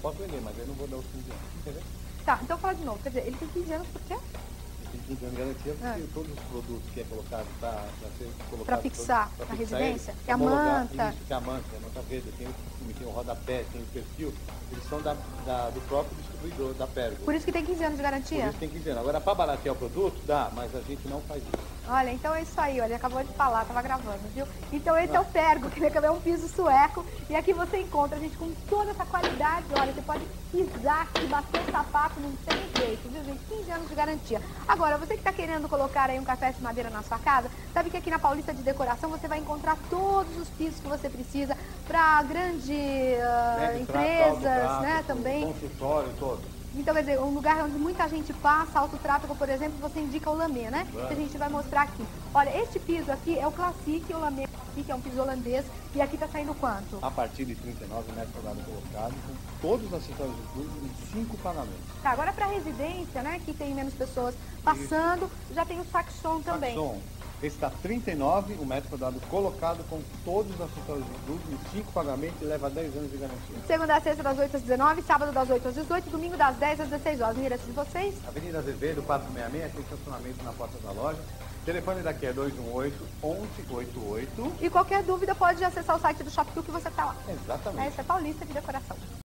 posso vender, mas eu não vou dar os 15 anos, entendeu? Tá, então fala de novo. Quer dizer, ele tem 15 anos por quê? Tem 15 anos de garantia porque todos os produtos que é colocado para ser colocado... Para fixar pra na fixar residência? Ele, Que é a manta. Isso, que é a manta verde, tem o rodapé, tem o perfil, eles são do próprio distribuidor, da Pergo. Por isso que tem 15 anos de garantia? Por isso tem 15 anos. Agora, para baratear o produto, dá, mas a gente não faz isso. Olha, então é isso aí, olha, ele acabou de falar, tava gravando, viu? Então esse é o Pergo, que é um piso sueco, e aqui você encontra, gente, com toda essa qualidade, olha, você pode pisar e bater o sapato, não tem jeito, viu, gente? 15 anos de garantia. Agora, você que tá querendo colocar aí um café de madeira na sua casa, sabe que aqui na Paulista de Decoração você vai encontrar todos os pisos que você precisa para grandes empresas, né, também. Consultório todo. Então, quer dizer, um lugar onde muita gente passa, autotráfego, por exemplo, você indica o lamê, né? Que a gente vai mostrar aqui. Olha, este piso aqui é o Classic, o lamê aqui, que é um piso holandês, e aqui tá saindo quanto? A partir de 39 metros quadrados colocados, com todos os acessórios inclusos em 5 pagamentos. Tá, agora para residência, né, que tem menos pessoas passando, já tem o Saxon também. Saxon. Esse está 39, o metro quadrado colocado com todos os acessórios inclusos em 5 pagamentos e leva 10 anos de garantia. Segunda a sexta das 8 às 19, sábado das 8 às 18, domingo das 10 às 16 horas. Endereço de vocês? Avenida Azevedo, 466, tem estacionamento na porta da loja. O telefone daqui é 218-1188. E qualquer dúvida pode acessar o site do Shopkill que você tá lá. Exatamente. Essa é Paulista de Decoração.